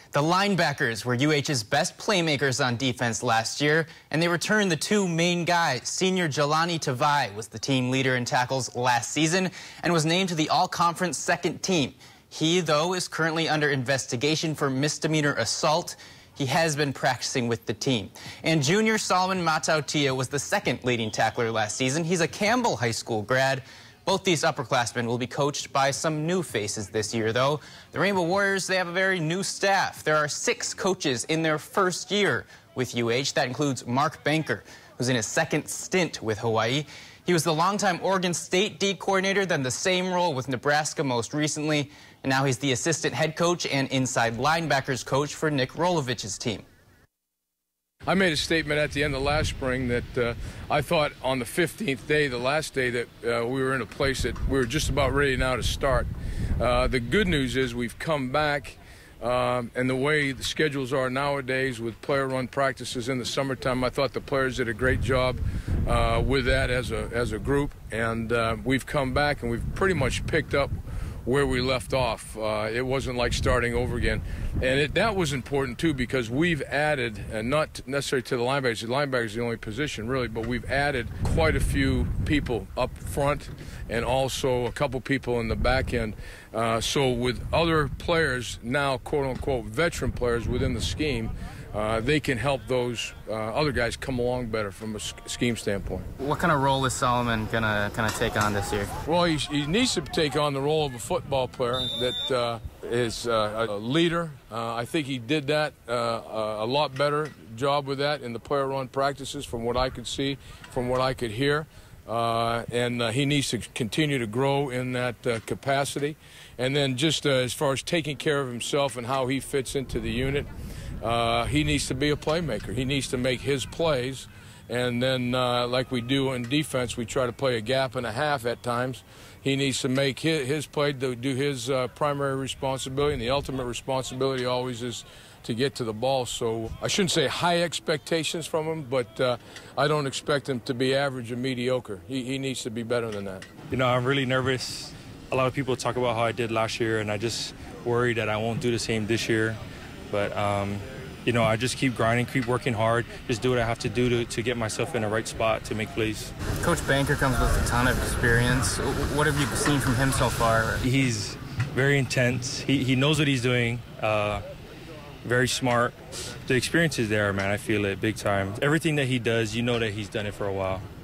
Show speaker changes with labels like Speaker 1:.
Speaker 1: The linebackers were UH's best playmakers on defense last year, and they returned the two main guys. Senior Jelani Tavai was the team leader in tackles last season and was named to the all-conference second team. He, though, is currently under investigation for misdemeanor assault. He has been practicing with the team. And junior Solomon Matautia was the second leading tackler last season. He's a Campbell High School grad. Both these upperclassmen will be coached by some new faces this year, though. The Rainbow Warriors, they have a very new staff. There are 6 coaches in their first year with UH. That includes Mark Banker, who's in his second stint with Hawaii. He was the longtime Oregon State D coordinator, then the same role with Nebraska most recently. And now he's the assistant head coach and inside linebackers coach for Nick Rolovich's team.
Speaker 2: I made a statement at the end of last spring that I thought on the 15th day, the last day, that we were in a place that we were just about ready now to start. The good news is we've come back, and the way the schedules are nowadays with player-run practices in the summertime, I thought the players did a great job with that as a group, and we've come back and we've pretty much picked up where we left off. It wasn't like starting over again. And that was important, too, because we've added, and not necessarily to the linebackers is the only position, really, but we've added quite a few people up front and also a couple people in the back end. So with other players now, quote-unquote, veteran players within the scheme, they can help those other guys come along better from a scheme standpoint.
Speaker 1: What kind of role is Solomon going to take on this year?
Speaker 2: Well, he needs to take on the role of a football player that is a leader. I think he did that a lot better job with that in the player-run practices from what I could see, from what I could hear. And he needs to continue to grow in that capacity. And then just as far as taking care of himself and how he fits into the unit, he needs to be a playmaker. He needs to make his plays, and then like we do in defense, we try to play a gap and a half at times. He needs to make his play, to do his primary responsibility, and the ultimate responsibility always is to get to the ball. So I shouldn't say high expectations from him, but I don't expect him to be average or mediocre. He needs to be better than that.
Speaker 3: You know, I'm really nervous. A lot of people talk about how I did last year, and I just worry that I won't do the same this year. But, you know, I just keep grinding, keep working hard, just do what I have to do to get myself in the right spot to make plays.
Speaker 1: Coach Banker comes with a ton of experience. What have you seen from him so far?
Speaker 3: He's very intense. He knows what he's doing, very smart. The experience is there, man. I feel it big time. Everything that he does, you know that he's done it for a while.